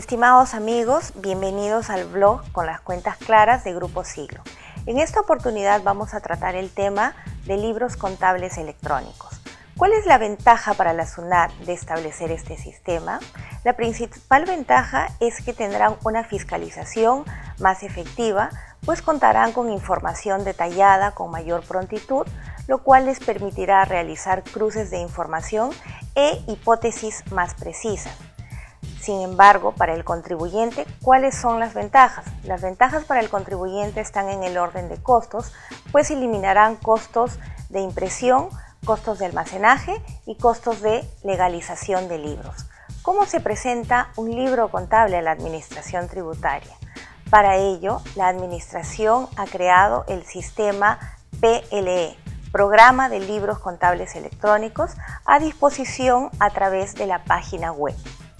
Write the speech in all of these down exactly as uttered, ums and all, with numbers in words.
Estimados amigos, bienvenidos al blog con las cuentas claras de Grupo Siglo. En esta oportunidad vamos a tratar el tema de libros contables electrónicos. ¿Cuál es la ventaja para la SUNAT de establecer este sistema? La principal ventaja es que tendrán una fiscalización más efectiva, pues contarán con información detallada con mayor prontitud, lo cual les permitirá realizar cruces de información e hipótesis más precisas. Sin embargo, para el contribuyente, ¿cuáles son las ventajas? Las ventajas para el contribuyente están en el orden de costos, pues eliminarán costos de impresión, costos de almacenaje y costos de legalización de libros. ¿Cómo se presenta un libro contable a la Administración Tributaria? Para ello, la Administración ha creado el sistema P L E, Programa de Libros Contables Electrónicos, a disposición a través de la página web.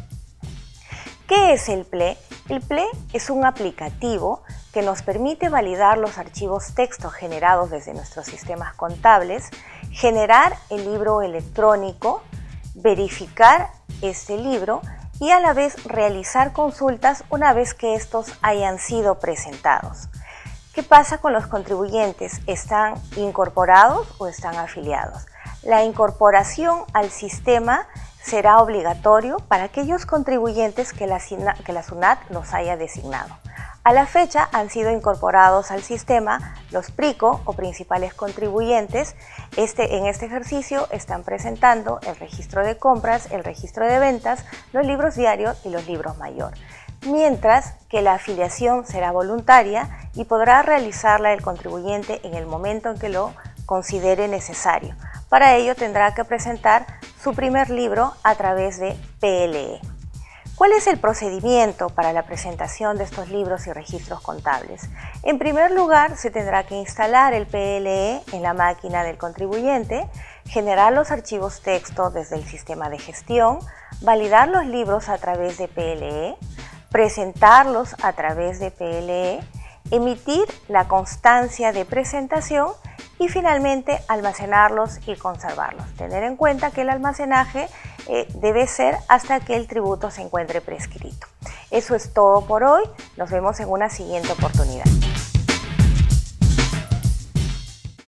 ¿Qué es el P L E? El P L E es un aplicativo que nos permite validar los archivos texto generados desde nuestros sistemas contables, generar el libro electrónico, verificar este libro y a la vez realizar consultas una vez que estos hayan sido presentados. ¿Qué pasa con los contribuyentes? ¿Están incorporados o están afiliados? La incorporación al sistema será obligatorio para aquellos contribuyentes que la, que la SUNAT los haya designado. A la fecha han sido incorporados al sistema los PRICO o principales contribuyentes. Este, en este ejercicio están presentando el registro de compras, el registro de ventas, los libros diarios y los libros mayor. Mientras que la afiliación será voluntaria y podrá realizarla el contribuyente en el momento en que lo considere necesario. Para ello tendrá que presentar su primer libro a través de P L E. ¿Cuál es el procedimiento para la presentación de estos libros y registros contables? En primer lugar, se tendrá que instalar el P L E en la máquina del contribuyente, generar los archivos texto desde el sistema de gestión, validar los libros a través de P L E, presentarlos a través de P L E, emitir la constancia de presentación y finalmente almacenarlos y conservarlos. Tener en cuenta que el almacenaje eh, debe ser hasta que el tributo se encuentre prescrito. Eso es todo por hoy. Nos vemos en una siguiente oportunidad.